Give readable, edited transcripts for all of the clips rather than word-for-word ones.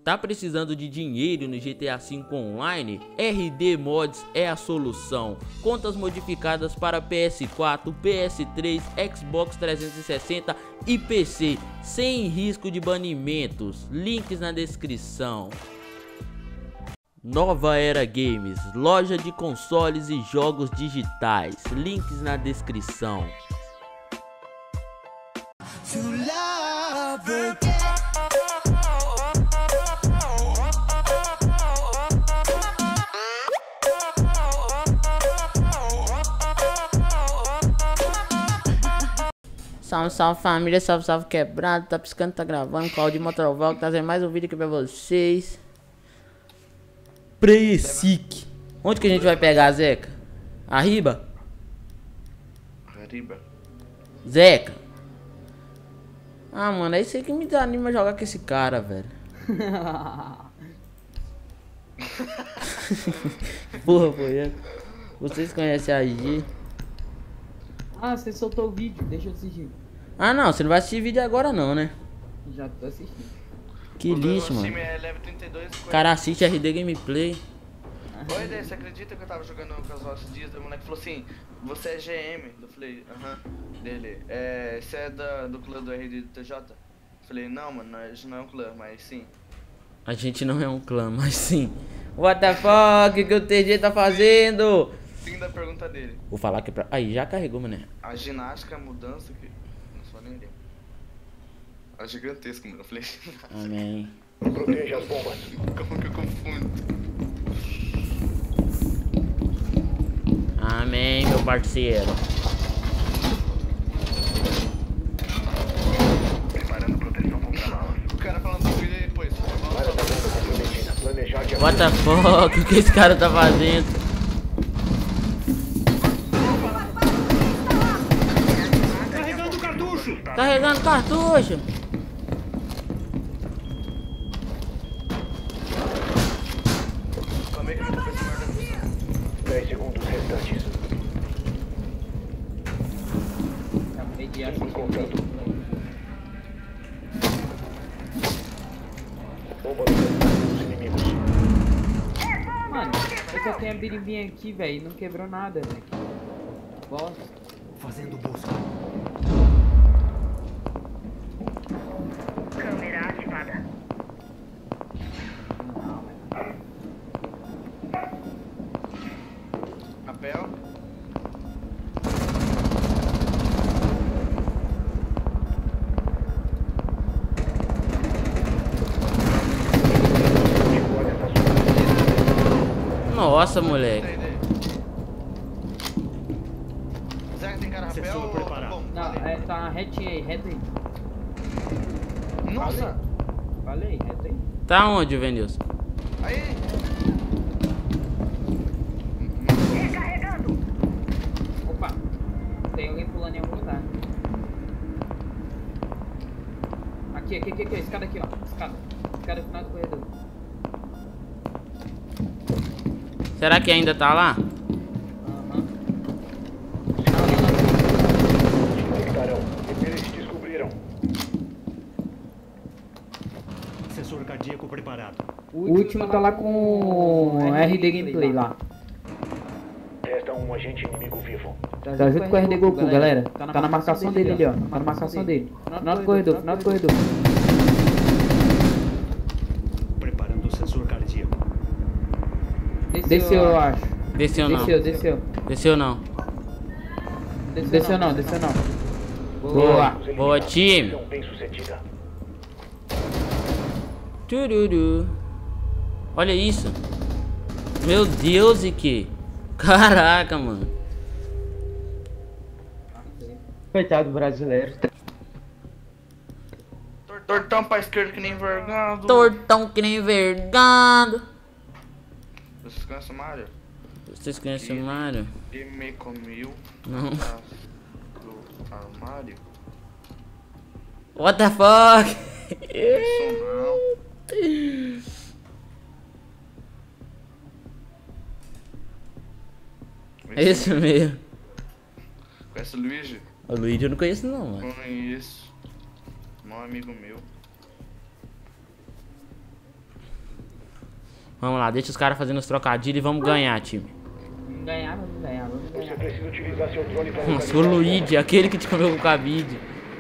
Tá precisando de dinheiro no GTA V Online? RD Mods é a solução. Contas modificadas para PS4, PS3, Xbox 360 e PC, sem risco de banimentos. Links na descrição. Nova Era Games, loja de consoles e jogos digitais. Links na descrição. Salve, salve família, salve, salve quebrado, tá piscando, tá gravando, Claudio Motroval, trazendo mais um vídeo aqui pra vocês. Presic. Onde que a gente vai pegar, Zeca? Arriba? Arriba. Zeca. Ah, mano, é isso aí que me desanima a jogar com esse cara, velho. Porra, foi. Vocês conhecem a IG? Ah, você soltou o vídeo, deixa eu assistir. Ah, não, você não vai assistir vídeo agora não, né? Já tô assistindo. Que lixo, mano. time é level 32. O cara assiste RD Gameplay. Oi, Dê, você acredita que eu tava jogando casual esses dias? O moleque falou assim, você é GM? Eu falei, aham. Dele, você é do clã do RD do TJ? Eu falei, não, mano, a gente não é um clã, mas sim. A gente não é um clã, mas sim. What the fuck, que o TG tá fazendo? Fim da pergunta dele. Vou falar que pra... Aí, já carregou, mané. A ginástica, a mudança que... Não sou nem ideia. A gigantesca, mano. Eu falei... Amém. Proteja as bombas. Como que eu confundo? Amém, meu parceiro. Preparando proteção contra balas. O cara falando do vídeo aí depois. Área da bomba comprometida. Planejar de What the fuck, o que esse cara tá fazendo? Carregando cartucho. Carregando cartucho. Calma aí que eu tô pensando na missão. 10 segundos restantes. Acabei de assistir. Contato. Bomba nos inimigos. Mano, eu só tenho a birimbinha aqui, velho, e não quebrou nada, velho. Bosta. Fazendo busca. Câmera ativada. Papel. Nossa, moleque. Zé, tem cara rapel ou tá bom? Não, tá retinho aí, reto aí. Nossa! Falei, reto aí. Tá onde, Venilson? Aí! Recarregando. Opa, tem alguém pulando em algum lugar. Aqui, escada aqui, ó. Escada no final do corredor. Será que ainda tá lá? Aham. Detectarão. Eles descobriram. Sensor cardíaco preparado. O último tá lá com o RD Gameplay lá. Resta um agente inimigo vivo. Tá junto com o RD Goku, galera. Tá na marcação dele ali, ó. Tá na marcação dele. Final do corredor, final do corredor. Preparando o sensor cardíaco. Desceu, eu acho. Desceu não. Desceu. Desceu não. Desceu não. Boa. Boa, time. Missão bem sucedida. Tururu. Olha isso. Meu Deus, e que? Caraca, mano. Coitado brasileiro. Tortão pra esquerda que nem envergado. Tortão que nem vergado. Vocês conhecem o Mario? Vocês conhecem o Mario? Ele me comiu. Não. Do armário. What the fuck? Isso não. É isso mesmo. Conhece o Luigi? O Luigi eu não conheço não, mano. Conheço. Um amigo meu. Vamos lá, deixa os caras fazendo os trocadilhos e vamos ganhar, time. Vamos ganhar, vamos ganhar, vamos Você ganhar. precisa utilizar seu drone para Nossa, o Luigi, aquele que te comeu com o cabide.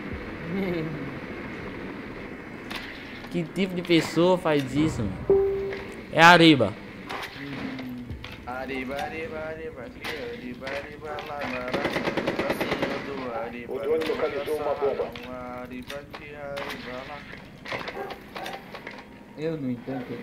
Que tipo de pessoa faz isso, mano? É a Ariba. Arriba, arriba, arriba, aqui, arriba, arriba, lá, lá, pra cima do arriba. O drone localizou uma bomba. Arriba, aqui, arriba, lá. Eu não entendo.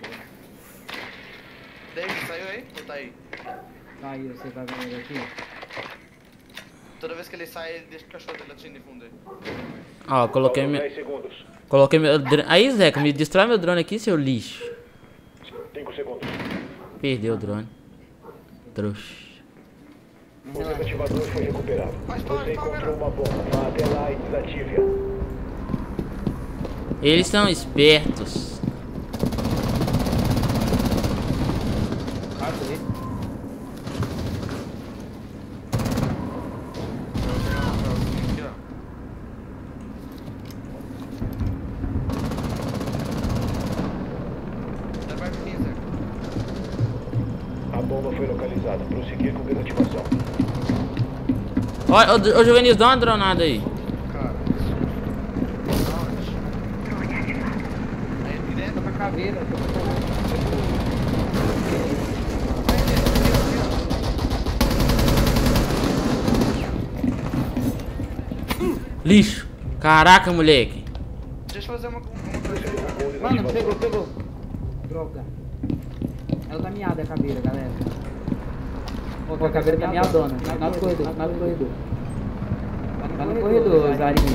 David, saiu aí? Ou tá aí? Aí, você tá vendo ele aqui? Toda vez que ele sai, ele deixa o cachorro dele latindo de fundo aí. Ó, coloquei Faltam meu... 10 segundos. Coloquei meu... Aí, Zeca, me destrói meu drone aqui, seu lixo. 5 segundos. Perdeu o drone. Trouxa. O desativador foi recuperado. Faz Você palma, encontrou uma bomba. Vá até lá e desative-a. Eles são espertos. Quase ele. Aqui, ó. Tá perto de mim, Zé. A bomba foi localizada. Prosseguir com desativação. Ó, ô Juvenil, dá uma dronada aí. Cara, onde? Aí dentro. Tá pra caveira. Lixo. Caraca, moleque. Deixa eu fazer uma coisa. Mano, pegou. Droga. Ela tá miada a caveira, galera. Ó, a caveira tá miadona. Final do corredor, final do corredor. Tá no corredor, Zarinho.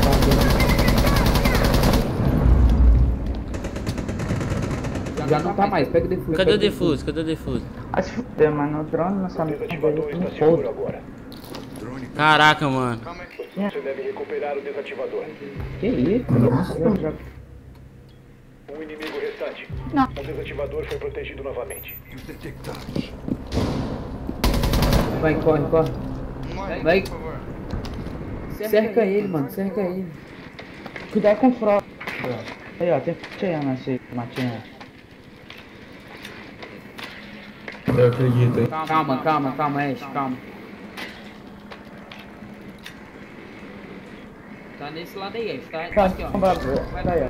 Já não tá mais, pega o defuso. Cadê o defuso? Cadê o defuso? Vai se fuder, mano. O drone não O sabe desativador está não seguro foda. agora. Caraca, mano. Calma aí. Você deve recuperar o desativador. Que isso? Um inimigo restante. Não. O desativador foi protegido novamente. Vai, corre. Não morre, Vai. por favor. Cerca ele, mano, cerca ele. Cuidado com o frog. Aí, ó, tem cheia esse matinho. Eu acredito, hein? Calma, Ash, calma. Tá nesse lado aí, Ash, tá? Tá, Aqui, ó. vai, ó.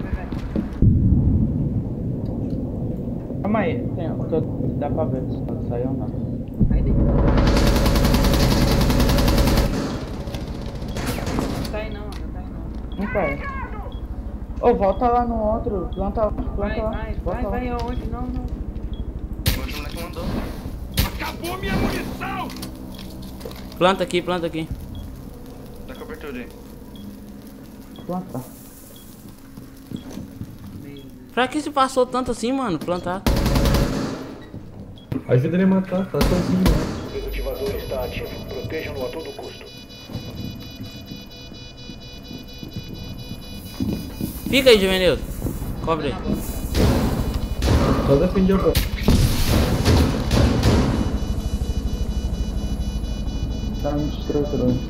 Calma aí, dá pra ver se não saiu ou não. Aí dentro. Não tá aí não. Não cai. Ô, volta lá no outro, planta lá. Vai, aonde? Não. O outro moleque mandou. Planta aqui. Dá cobertura aí. Planta. Pra que se passou tanto assim, mano? Plantar. Ajuda ele a matar, tá sozinho, né? O desativador está ativo. Protejam-no a todo custo. Fica aí, Juvenil. Cobre aí. Só defende a bola. Tá me destruindo.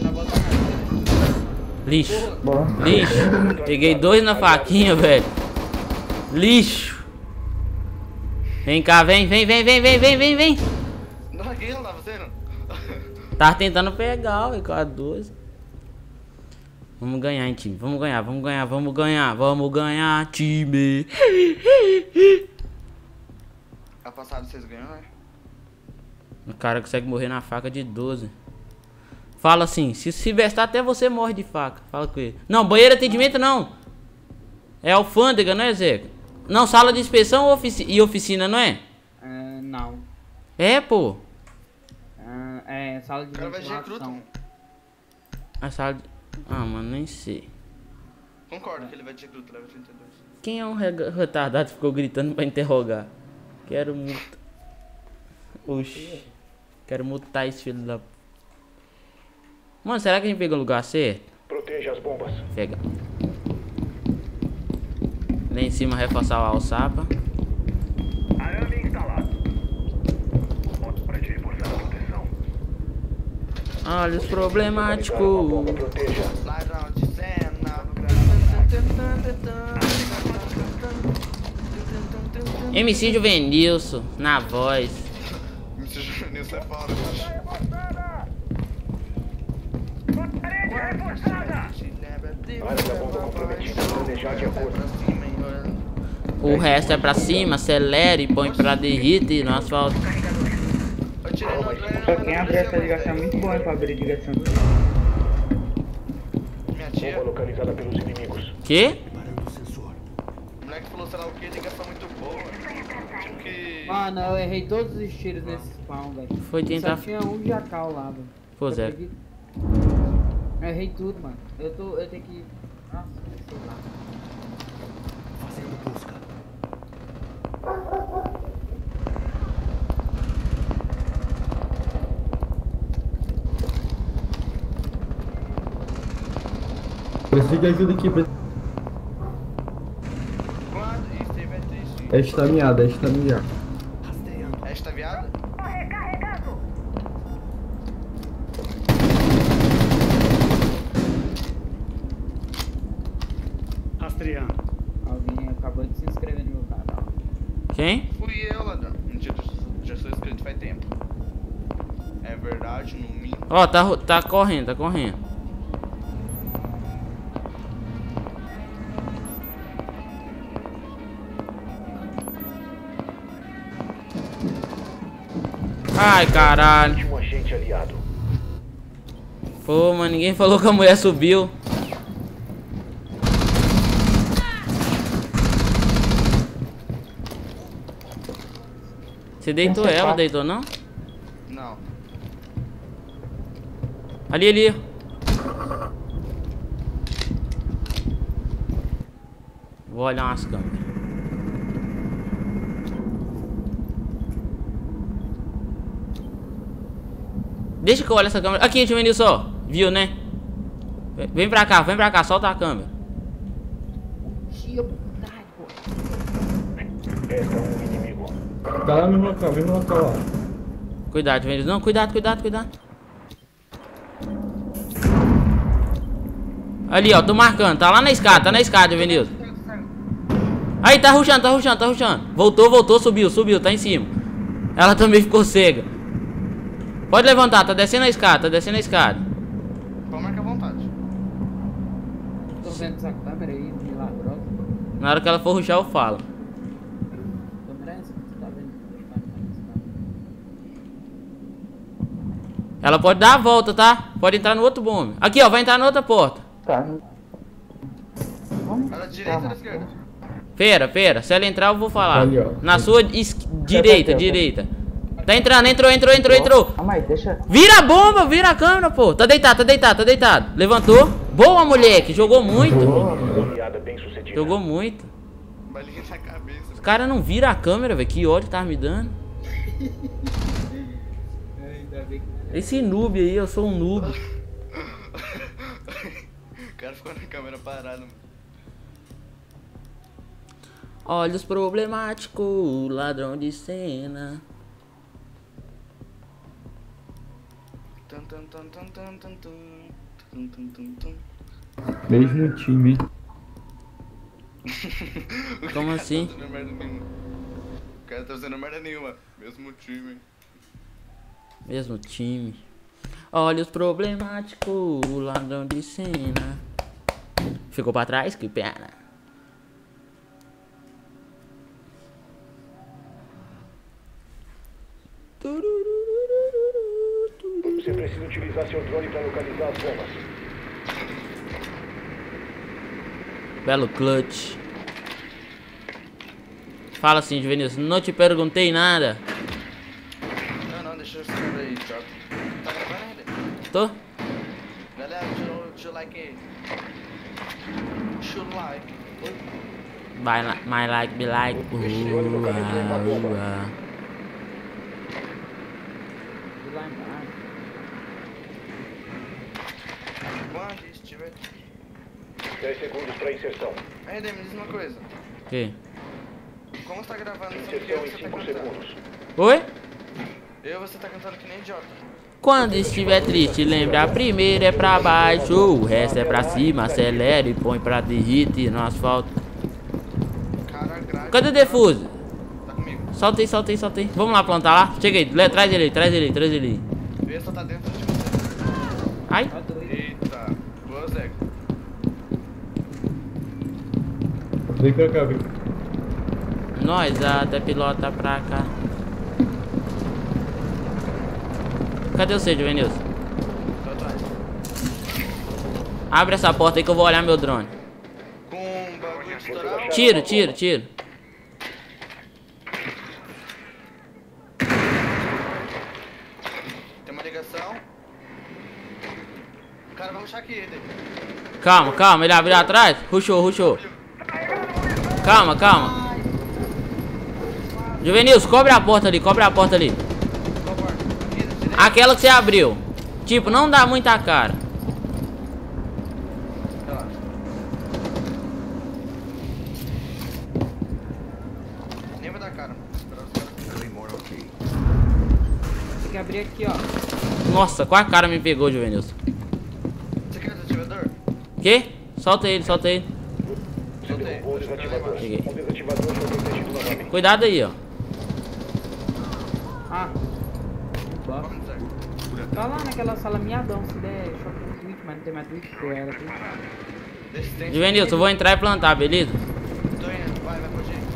Lixo. Boa. Lixo. Peguei 2 na faquinha, velho. Lixo. Vem cá, vem. Não, aqui não tava sendo. Tava tentando pegar, velho, com a 12. Vamos ganhar, hein, time. Vamos ganhar, time. A passada vocês ganham, né? O cara consegue morrer na faca de 12. Fala assim, se bestar até você morre de faca. Fala com ele. Não, banheiro atendimento não. É alfândega, não é, Zeca? Não, sala de inspeção e oficina, não é? Não. É, pô. É sala de O cara vai de recruta, ventilação. mano. A sala de... Ah, mano, nem sei. Concordo que ele vai de recruta, leva 32. Quem é um retardado que ficou gritando pra interrogar? Quero multar. Oxi. Quero multar esse filho da... Mano, será que a gente pegou o lugar certo? Proteja as bombas. Pega. Lá em cima reforçar o alçapa. Arame instalado. Ponto para te reforçar a proteção. Olha os Uma problemáticos. bomba, proteja. Ladrão de cena. MC Juvenilson, na voz. MC Juvenilson é foda, macho. Área da bomba comprometida. Planejar de acordo. O resto é pra cima, acelera e põe pra derrite no asfalto. Eu tirei no Pra quem abrir essa ligação é muito bom, hein, pra abrir ligação. Minha tia, Bomba localizada pelos inimigos. Que? Preparando o sensor. o moleque falou, sei lá o que, ligação muito boa. Tipo que... Mano, eu errei todos os tiros nesse spawn, velho. Foi tentar. Só tinha um jacal lá, velho. Pois é. Acredita? Eu errei tudo, mano. Eu tenho que... Nossa, sei lá. Fazendo busca. Preciso de ajuda aqui. Quando? Isso aí vai triste. É estameada, é estameada. Rastreando. É esta viada? Rastreando. Alguém acabou de se inscrever no meu canal. Quem? Fui eu, ladrão. Mentira, já sou inscrito faz tempo. É verdade, no mínimo. Ó, tá correndo, tá correndo. Ai, caralho. Último agente aliado. Pô, mano, ninguém falou que a mulher subiu. Você deitou ela, deitou não? Não. Ali. Vou olhar umas câmeras. Deixa que eu olhe essa câmera. Aqui, Juvenilson, ó. Viu, né? Vem pra cá, solta a câmera. Resta um inimigo. Tá lá no mesmo local lá. Cuidado, Juvenilson. Não, cuidado. Ali, ó, tô marcando. Tá lá na escada, Juvenilson. Aí, tá rushando. Voltou, subiu, tá em cima. Ela também ficou cega. Pode levantar, tá descendo a escada, Pode marcar à vontade. Tô vendo essa câmera aí, milagrosa. Na hora que ela for rushar, eu falo. Câmera é essa que você tá vendo? Ela pode dar a volta, tá? Pode entrar no outro bombe. Aqui, ó, vai entrar na outra porta. Tá. Era direita ou da esquerda? Pera, se ela entrar eu vou falar. Ali, ó. Na sua direita. Tá entrando, entrou. Calma aí, deixa. Vira a bomba, vira a câmera, pô. Tá deitado. Levantou. Boa, moleque, jogou muito. Aliada bem sucedida. Jogou muito. Balinha na cabeça. Os caras não viram a câmera, velho. Que ódio tá me dando. Ainda bem que... Esse noob aí, eu sou um noob. O cara ficou na câmera parado, mano. Olhos problemáticos, ladrão de cena. Mesmo time. Como assim? O cara tá fazendo merda nenhuma. Mesmo time. Mesmo time. Olhos problemáticos, ladrão de cena. Ficou pra trás? Que pena. Você precisa utilizar seu drone para localizar as bombas. Belo clutch. Fala assim, Juvenilson. Não te perguntei nada. Não, deixa eu escrever aí, Jota. Tá gravando ainda? Tô? Galera, deixa o like aí. Deixa o like. My like, be like. Este olho localizou uma bomba. Fui lá embaixo. Quando estiver... 10 segundos para inserção. Aí, Demi, me diz uma coisa. Que? Como você tá gravando isso aqui, Inserção em você tá 5 cantando? segundos. Oi? Você tá cantando que nem idiota. Quando estiver triste, lembra, a primeira é pra baixo, o resto é pra cima, acelera e põe pra derrite no asfalto. Cara, grade. Cadê o defuso? Solta aí, solta aí, solta aí. Vamos lá plantar lá. Chega aí, traz ele aí, traz ele aí, traz ele aí. Vê só tá dentro de você. Ai. Eita. Boa, Zé. Vem pra cá, vem. Nós, até pilota pra cá. Cadê você, Juvenilson? Tô atrás. Abre essa porta aí que eu vou olhar meu drone. Com um bagulho de estourar. Tiro, tiro, tiro. Tem uma ligação. O cara vai rushar aqui, Eder. Calma, calma, ele abriu atrás. Rushou, rushou. Calma, calma. Juvenilson, cobre a porta ali, cobre a porta ali. Qual porta? Aqui, direita. Aquela que você abriu. Tipo, não dá muita cara. Relaxa. Nem vai dar cara, mano. Esperar os caras. Claymore ok. Tem que abrir aqui, ó. Nossa, qual a cara me pegou, Juvenilson? Você quer desativador? Que? Solta ele, solta ele. Soltei. Derrubou o desativador. Peguei. O desativador foi protegido novamente. Cuidado aí, ó. Ah. Boa. Vamos, Zé. Tá lá naquela sala miadão, se der choque no Twitch, mas não tem mais Twitch, pô, ela aqui. Desistência. Juvenilson, eu vou entrar e plantar, beleza? Tô indo. Vai, pode ir.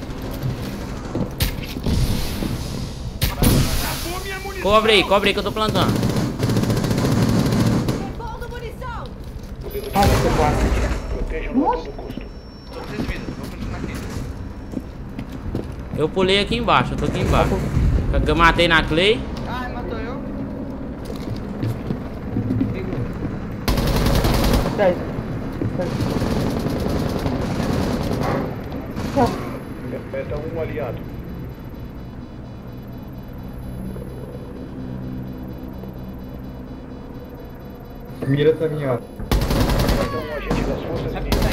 Cobre aí que eu tô plantando. Repondo munição! O desativador. Protejam-no a todo custo. Tô com 3 vidas. Vou continuar aqui. Eu pulei aqui embaixo, eu tô aqui embaixo. Eu matei na Clay. Ai, matou eu. Meta um aliado. A mira tá minha. Meta um agente das forças inimigas.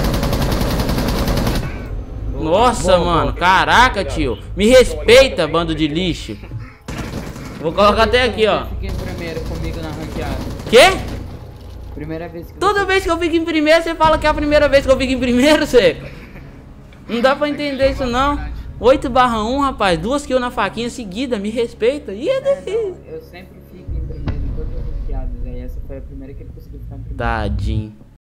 Nossa, mano, caraca, tio. Me respeita, bando de lixo. Vou colocar até aqui, ó. Fiquei em primeiro comigo na ranqueada. Quê? Primeira vez que Toda vez que eu fico em primeiro, você fala que é a primeira vez que eu fico em primeiro, Seca. Não dá pra entender isso, não. 8/1, rapaz. 2 kills na faquinha seguida. Me respeita. Ih, é difícil. Eu sempre fico em primeiro em todas as ranqueadas. Aí essa foi a primeira que ele conseguiu ficar em primeiro. Tadinho.